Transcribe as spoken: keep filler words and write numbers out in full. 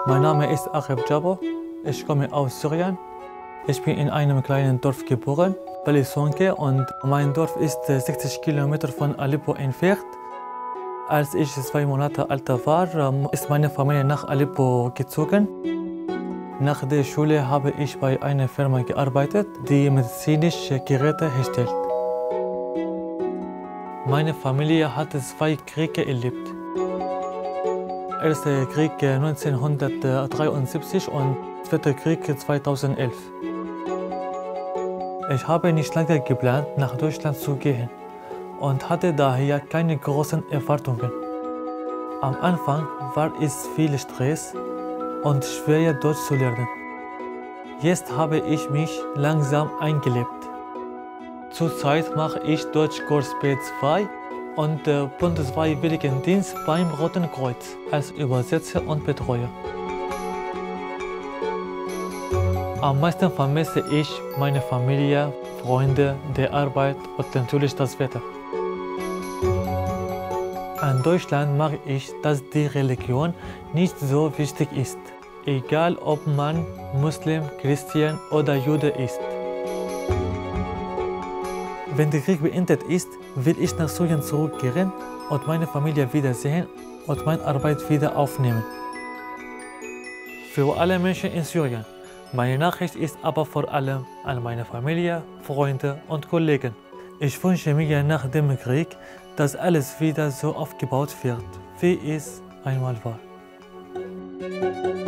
Mein Name ist Achef Jabo. Ich komme aus Syrien. Ich bin in einem kleinen Dorf geboren, Balisonke, und mein Dorf ist sechzig Kilometer von Aleppo entfernt. Als ich zwei Monate alt war, ist meine Familie nach Aleppo gezogen. Nach der Schule habe ich bei einer Firma gearbeitet, die medizinische Geräte herstellt. Meine Familie hat zwei Kriege erlebt. Erster Krieg neunzehnhundertdreiundsiebzig und Zweiter Krieg zweitausendelf. Ich habe nicht lange geplant, nach Deutschland zu gehen und hatte daher keine großen Erwartungen. Am Anfang war es viel Stress und schwer, Deutsch zu lernen. Jetzt habe ich mich langsam eingelebt. Zurzeit mache ich Deutschkurs B zwei und äh, Bundesfreiwilligendienst beim Roten Kreuz als Übersetzer und Betreuer. Am meisten vermisse ich meine Familie, Freunde, die Arbeit und natürlich das Wetter. In Deutschland mag ich, dass die Religion nicht so wichtig ist, egal ob man Muslim, Christian oder Jude ist. Wenn der Krieg beendet ist, will ich nach Syrien zurückkehren und meine Familie wiedersehen und meine Arbeit wieder aufnehmen. Für alle Menschen in Syrien. Meine Nachricht ist aber vor allem an meine Familie, Freunde und Kollegen. Ich wünsche mir nach dem Krieg, dass alles wieder so aufgebaut wird, wie es einmal war.